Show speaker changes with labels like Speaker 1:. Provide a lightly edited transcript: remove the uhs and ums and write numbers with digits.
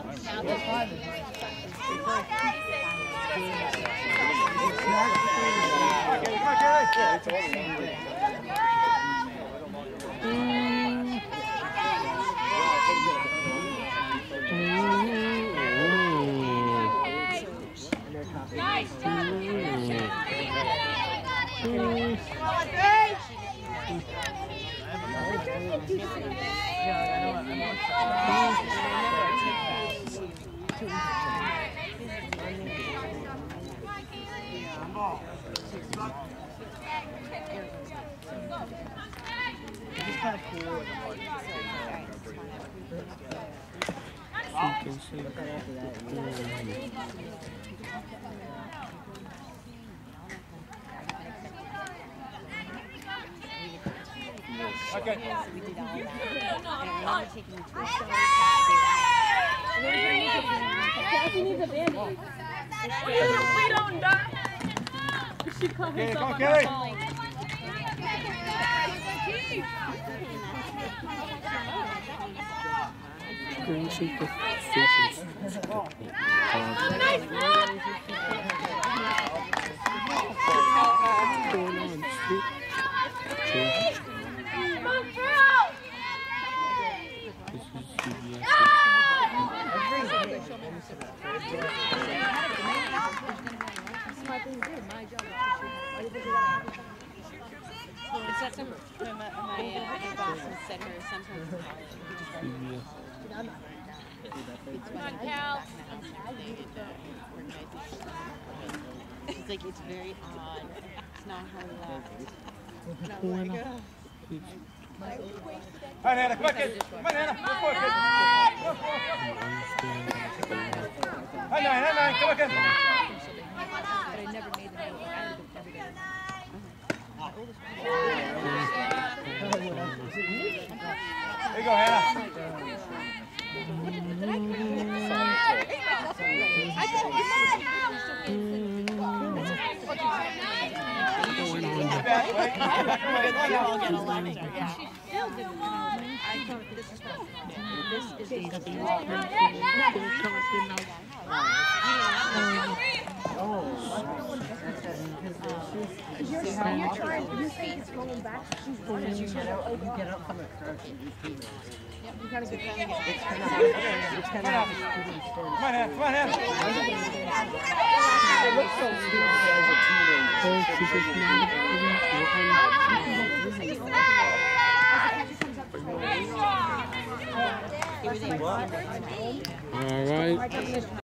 Speaker 1: Okay.
Speaker 2: We did all that. And I remember taking the tour
Speaker 3: Cassie needs a band-aid.
Speaker 4: We don't die. She caught herself on her phone.
Speaker 2: It's that some my boss said her sometimes.
Speaker 4: Come on, Cal.
Speaker 2: It's like it's very odd. It's not how we laugh.
Speaker 1: Hi, Hannah, come on, kid. Come on, Hannah. Go for it, kid. Hi, Nine, come on, kid.
Speaker 3: But I never made them every day.
Speaker 1: There you go, Hannah.
Speaker 3: You're trying to she's going back. She's going to get up from the crouch and you kind of get it's kind of
Speaker 1: Come on, Hannah. Come on, Hannah.
Speaker 3: it looks so stupid as a teenager.
Speaker 5: All right.